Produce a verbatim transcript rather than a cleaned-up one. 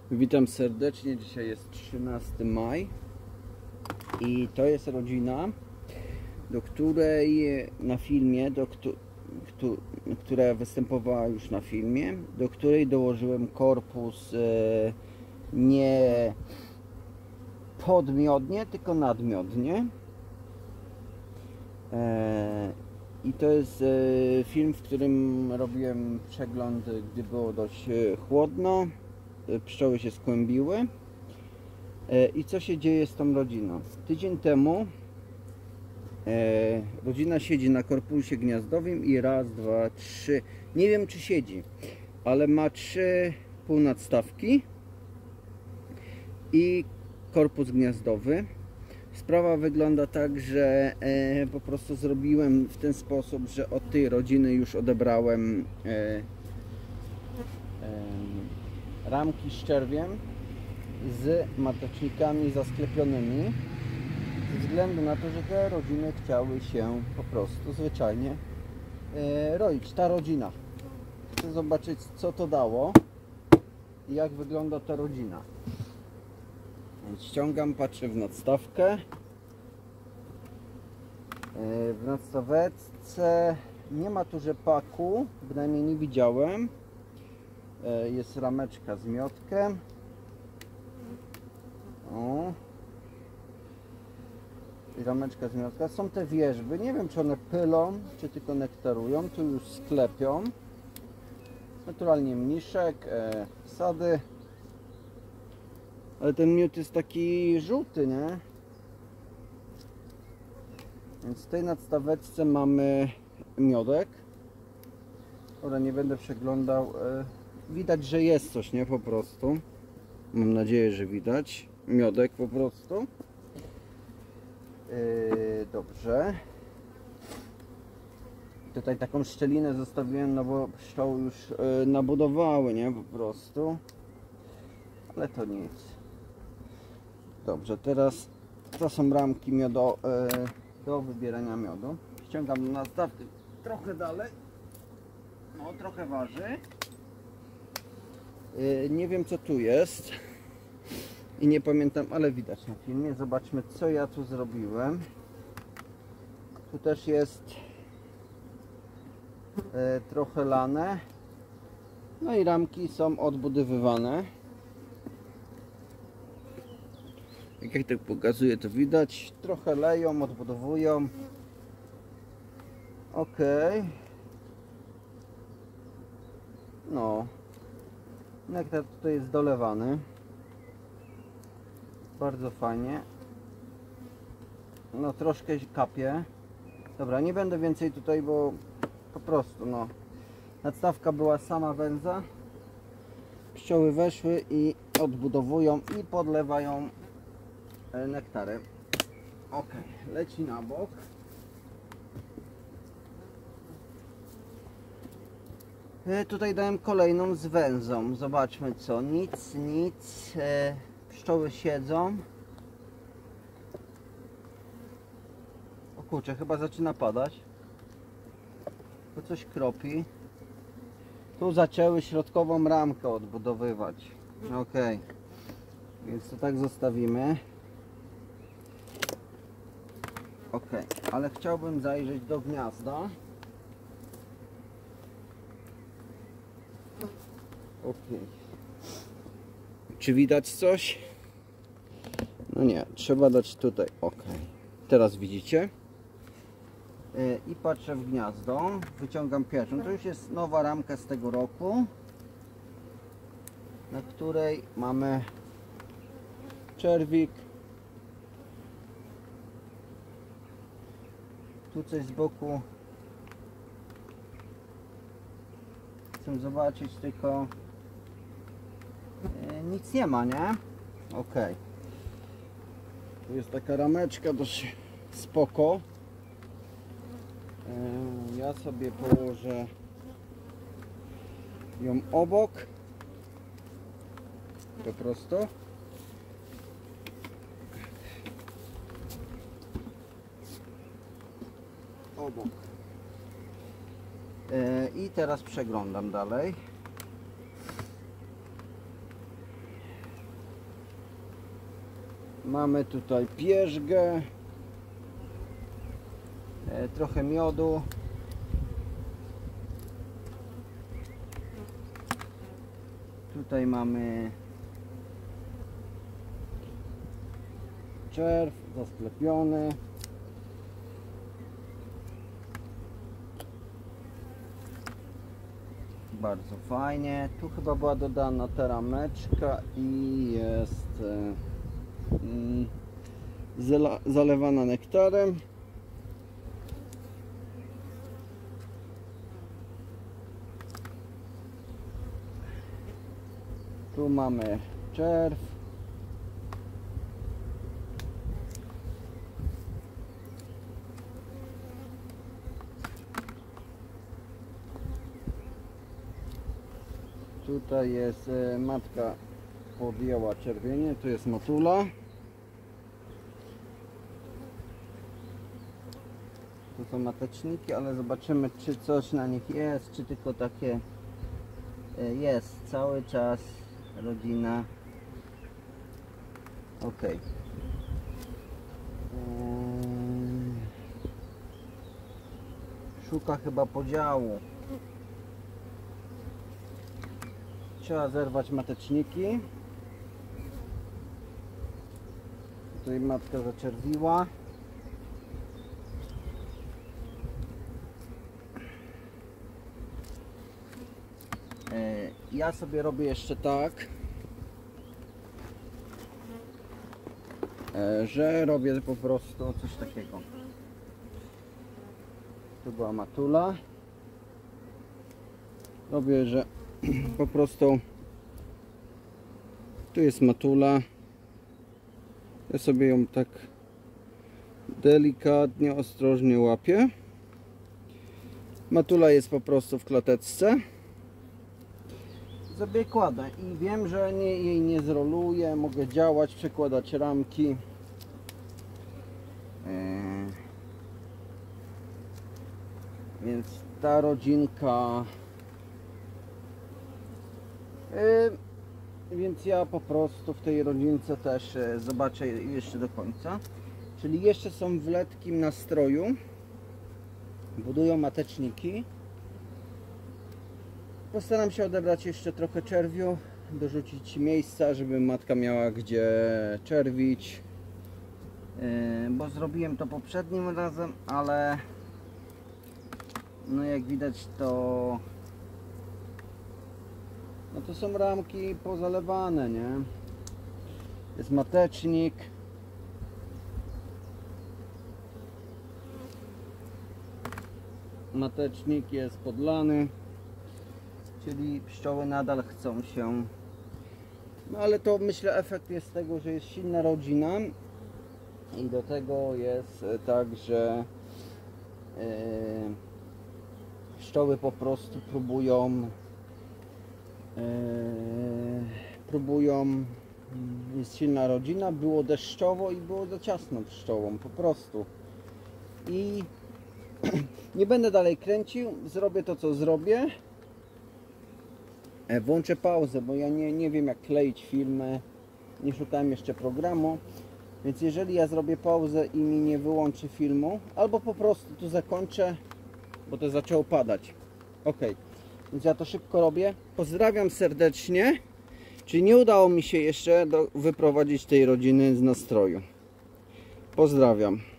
Witam serdecznie, dzisiaj jest trzynasty maja i to jest rodzina, do której na filmie, do która występowała już na filmie, do której dołożyłem korpus e, nie podmiodnie, tylko nadmiodnie. E, I to jest e, film, w którym robiłem przegląd, gdy było dość chłodno. Pszczoły się skłębiły. I co się dzieje z tą rodziną? Tydzień temu e, rodzina siedzi na korpusie gniazdowym i raz, dwa, trzy, nie wiem czy siedzi, ale ma trzy półnadstawki i korpus gniazdowy. Sprawa wygląda tak, że e, po prostu zrobiłem w ten sposób, że od tej rodziny już odebrałem e, e, ramki z czerwiem z matecznikami zasklepionymi ze względu na to, że te rodziny chciały się po prostu zwyczajnie e, roić. Ta rodzina. Chcę zobaczyć, co to dało i jak wygląda ta rodzina. Więc ściągam, patrzę w nadstawkę. E, w nadstaweczce nie ma tu rzepaku, bynajmniej nie widziałem. Jest rameczka z miodkiem. O. I rameczka z miodka. Są te wierzby. Nie wiem, czy one pylą, czy tylko nektarują. Tu już sklepią. Naturalnie mniszek, e, sady. Ale ten miód jest taki żółty, nie? Więc w tej nadstaweczce mamy miodek. Dobra, nie będę przeglądał. E, Widać, że jest coś, nie? Po prostu. Mam nadzieję, że widać. Miodek po prostu. Yy, dobrze. Tutaj taką szczelinę zostawiłem, no bo pszczoły już yy, nabudowały, nie? Po prostu. Ale to nic. Dobrze, teraz to są ramki miodo, yy, do wybierania miodu. Ściągam do nadstawki trochę dalej. No, trochę waży. Nie wiem, co tu jest i nie pamiętam, ale widać na filmie. Zobaczmy, co ja tu zrobiłem. Tu też jest e, trochę lane. No i ramki są odbudowywane. Jak ja tak pokazuję, to widać. Trochę leją, odbudowują. Ok. No. Nektar tutaj jest dolewany. Bardzo fajnie. No troszkę kapie. Dobra, nie będę więcej tutaj, bo po prostu no nadstawka była sama wędza. Pszczoły weszły i odbudowują i podlewają nektarem. Ok, leci na bok. Tutaj dałem kolejną z węzą. Zobaczmy co. Nic, nic. Pszczoły siedzą. O kurczę, chyba zaczyna padać. Tu coś kropi. Tu zaczęły środkową ramkę odbudowywać. Ok. Więc to tak zostawimy. Ok. Ale chciałbym zajrzeć do gniazda. Okay. Czy widać coś? No nie, trzeba dać tutaj. Ok. Teraz widzicie. Yy, I patrzę w gniazdo. Wyciągam pierwszą. To już jest nowa ramka z tego roku, na której mamy czerwik. Tu coś z boku. Chcę zobaczyć tylko. Nic nie ma, nie? Ok. Tu jest taka rameczka dość spoko. Ja sobie położę ją obok. Po prostu. Obok. I teraz przeglądam dalej. Mamy tutaj pierzgę, e, trochę miodu. Tutaj mamy czerw zasklepiony. Bardzo fajnie. Tu chyba była dodana ta rameczka i jest e, mm, zala, zalewana nektarem. Tu mamy czerw. Tutaj jest e, matka podjęła czerwienie, tu jest matula. Tu są mateczniki, ale zobaczymy, czy coś na nich jest, czy tylko takie e, jest cały czas rodzina. Ok. Eee, szuka chyba podziału. Trzeba zerwać mateczniki. Tutaj matka zaczerwiła. Ja sobie robię jeszcze tak, że robię po prostu coś takiego. Tu była matula. Robię, że po prostu tu jest matula. Ja sobie ją tak delikatnie, ostrożnie łapię. Matula jest po prostu w klateczce. Sobie kładę i wiem, że nie, jej nie zroluję. Mogę działać, przekładać ramki. Yy. Więc ta rodzinka. Yy. Więc ja po prostu w tej rodzince też zobaczę jeszcze do końca. Czyli jeszcze są w letnim nastroju. Budują mateczniki. Postaram się odebrać jeszcze trochę czerwiu, dorzucić miejsca, żeby matka miała gdzie czerwić. Yy, bo zrobiłem to poprzednim razem, ale no jak widać to no to są ramki pozalewane, nie? Jest matecznik. Matecznik jest podlany. Czyli pszczoły nadal chcą się. No ale to myślę efekt jest tego, że jest silna rodzina i do tego jest tak, że yy, pszczoły po prostu próbują yy, próbują jest silna rodzina, było deszczowo i było za ciasno pszczołom po prostu. I nie będę dalej kręcił, zrobię to co zrobię. Włączę pauzę, bo ja nie, nie wiem jak kleić filmy, nie szukałem jeszcze programu, więc jeżeli ja zrobię pauzę i mi nie wyłączy filmu, albo po prostu tu zakończę, bo to zaczęło padać. Ok, więc ja to szybko robię. Pozdrawiam serdecznie, czyli nie udało mi się jeszcze do, wyprowadzić tej rodziny z nastroju. Pozdrawiam.